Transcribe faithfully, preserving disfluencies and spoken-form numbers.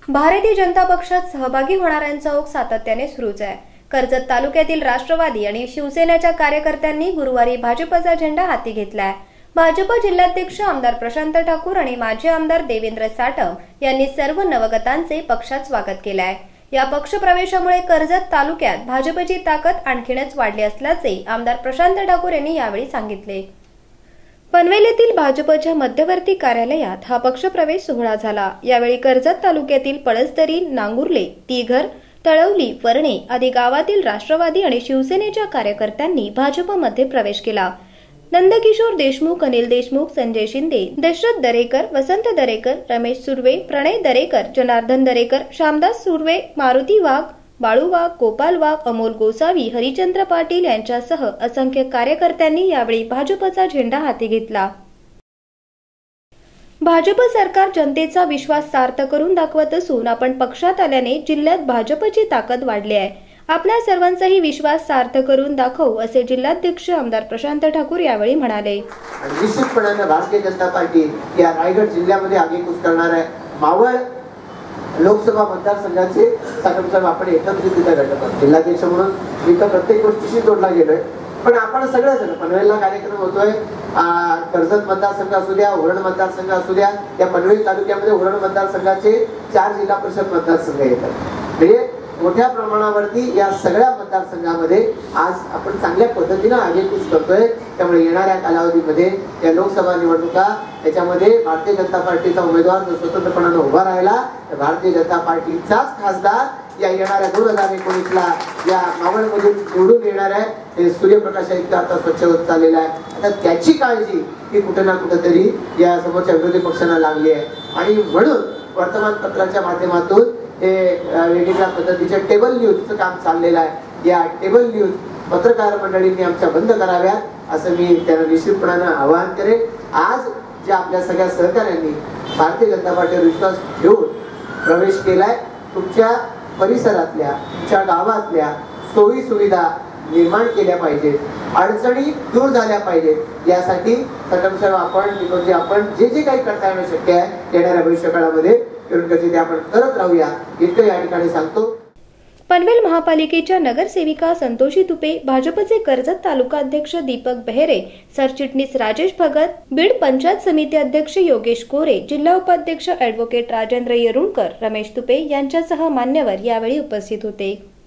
भारतीय जनता पक्षात सहभागी होणाऱ्यांचा ओघ सातत्याने सुरूच आहे। कर्जत तालुक्यातील राष्ट्रवादी आणि शिवसेनेच्या कार्यकर्त्यांनी गुरुवारी भाजपचा झेंडा हाती घेतलाय। भाजप जिल्हाध्यक्ष आमदार प्रशांत ठाकूर आणि माजी आमदार देवेंद्र साटम यांनी सर्व नवगतांचे पक्षात स्वागत केले। या पक्षप्रवेशामुळे कर्जत तालुक्यात भाजपची ताकद आणखीनच वाढली असल्याचे आमदार प्रशांत ठाकूर यांनी यावेळी सांगितले। पनवेल येथील भाजपच्या मध्यवर्ती कार्यालयात हा पक्षप्रवेश सोहळा झाला। यावेळी कर्जत तालुक्यातील पळसदरी, नांगुर्ले, तिघर, तळवली, वरणे आदी गावातील राष्ट्रवादी आणि शिवसेनेच्या कार्यकर्त्यांनी भाजपमध्ये प्रवेश केला। नंदकिशोर देशमुख, अनिल देशमुख, संजय शिंदे, दशरथ दरेकर, वसंत दरेकर, रमेश सुर्वे, प्रणय दरेकर, जनार्दन दरेकर, श्यामदास सुर्वे, मारुती वाघ, बाळू वाघ, गोपाल वाघ, अमोल गोसावी, हरिचंद्र पाटील यांच्यासह असंख्य कार्यकर्त्यांनी यावेळी भाजपचा झेंडा हाती घेतला। भाजप सरकार जनतेचा विश्वास सार्थ करून दाखवत असून आपण पक्षात आल्याने जिल्ह्यात भाजपची ताकद वाढली आहे। आपल्या सर्वांचाही विश्वास सार्थ करून दाखवू असे जिल्हाध्यक्ष आमदार प्रशांत ठाकूर यावेळी म्हणाले। निश्चितपणे भारतीय जनता पार्टी या रायगड जिल्ह्यामध्ये आगेकूच करणार आहे। मावळ लोकसभा मतदारसंघाचे साहेब आपण एकत्रितरित्या घटक जिल्हाध्यक्ष म्हणून मी तर प्रत्येक गोष्टीशी जोडला गेलोय, पण आपण सगळेजण पनवेलला कार्यक्रम होतोय। कर्जत मतदारसंघ असू द्या, उरण मतदारसंघ असू द्या, या पनवेल तालुक्यामध्ये उरण मतदारसंघाचे चार जिल्हा परिषद मतदारसंघ येतात। म्हणजे मोठ्या प्रमाणावरती या सगळ्या मतदारसंघामध्ये आज आपण चांगल्या पद्धतीने आगेकूच करतोय। त्यामुळे येणाऱ्या कालावधीमध्ये या लोकसभा निवडणुका याच्यामध्ये भारतीय जनता पार्टीचा उमेदवार जर स्वतंत्रपणाने उभा राहिला तर भारतीय जनता पार्टीचाच खासदार या येणाऱ्या दोन हजार एकोणीस ला या मावळमध्ये निवडून येणार आहे। हे सूर्यप्रकाश इतका आता स्वच्छ होत चाललेला आहे। आता त्याची काळजी ही कुठे ना कुठेतरी या समोरच्या विरोधी पक्षांना लागली आहे आणि म्हणून वर्तमानपत्राच्या माध्यमातून हे वेगवेगळ्या पद्धतीचे टेबल न्यूजचं काम चाललेलं आहे। या टेबल न्यूज पत्रकार मंडळींनी आमच्या बंद कराव्यात असं मी त्यांना निश्चितपणाने आवाहन करेन। आज ज्या आपल्या सगळ्या सहकाऱ्यांनी भारतीय जनता पार्टीवर विश्वास ठेवून प्रवेश केलाय, तुमच्या परिसरातल्या, तुमच्या गावातल्या सोयी सुविधा निर्माण केल्या पाहिजेत, अडचणी दूर झाल्या पाहिजेत। यासाठी सकमसाहेब आपण म्हणजे आपण जे जे काही करता येणं शक्य आहे येणाऱ्या भविष्यकाळामध्ये ते आपण करत राहूया इतकं या ठिकाणी सांगतो। पनवेल महापालिकेच्या नगरसेविका संतोषी तुपे, भाजपचे कर्जत तालुका अध्यक्ष दीपक बेहेरे, सरचिटणीस राजेश भगत, बीड पंचायत समिती अध्यक्ष योगेश कोरे, जिल्हा उपाध्यक्ष ॲडव्होकेट राजेंद्र येरुणकर, रमेश तुपे यांच्यासह मान्यवर यावेळी उपस्थित होते।